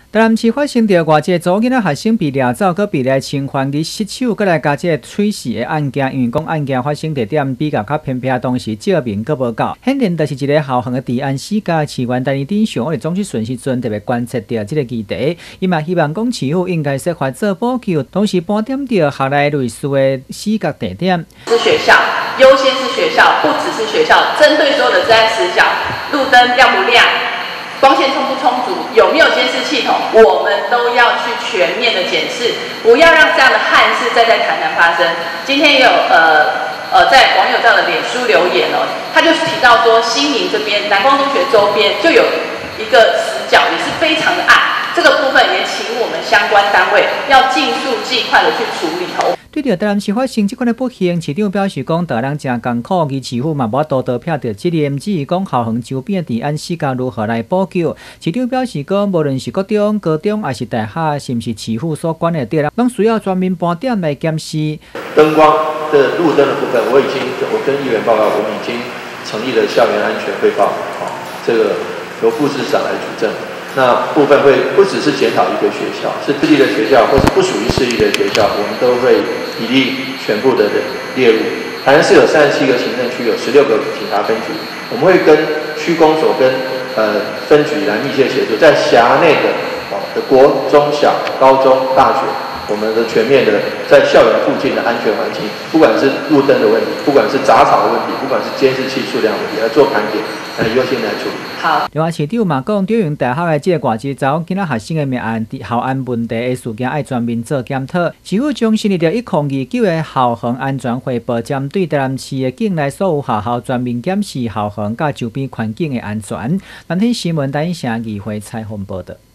台南市发生着外籍祖囡仔学生被掠走，搁被来侵犯其失手，搁来加这碎尸的案件。因为讲案件发生地点比较偏僻，当时照明搁无够，显然就是一个校园的治安死角。市原台顶上，我哋总是顺时阵特别观察到这个议题，伊嘛希望讲市府应该设法做补救，同时盘点着校内类似的死角地点。 是学校，优先是学校，不只是学校，针对所有的治安死角，路灯亮不亮？光线充不充足，有没有监视系统，我们都要去全面的检视，不要让这样的憾事再在台南发生。今天也有在网友这样的脸书留言哦，他就是提到说，新营这边南光中学周边就有一个死角，也是非常的暗，这个部分也请我们相关单位要尽速尽快的去处理哦。 对着台南市发生这款的不幸，市长表示讲，大人真艰苦，而市府嘛无多多撇着责任，只是讲校园周边的治安死角如何来补救。市长表示讲，无论是国中、高中，还是大学，甚至市府所管的地方，拢需要专门盘点来检视。 灯光的路灯的部分，我跟议员报告，我们已经成立了校园安全汇报，这个由副市长来主政。那部分会不只是检讨一个学校，是市立的学校或是不属于市立的学校，我们都会比例全部的列入。台南市有37个行政区，有16个警察分局，我们会跟区公所跟分局来密切协助，在辖内的国中小、高中、大学，我们的全面的在校园附近的安全环境，不管是路灯的问题，不管是杂草的问题，不管是监视器数量问题，来做盘点，来优先来处理。 好。 另外，市长嘛讲，中原大学的这个外籍查某囡仔学生的命案、校安问题的事件，爱全面做检讨。市府将成立着102的校园安全汇报，针对台南市的境内所有学校全面检视校园甲周边环境的安全。南天新闻台影城议会采访报道。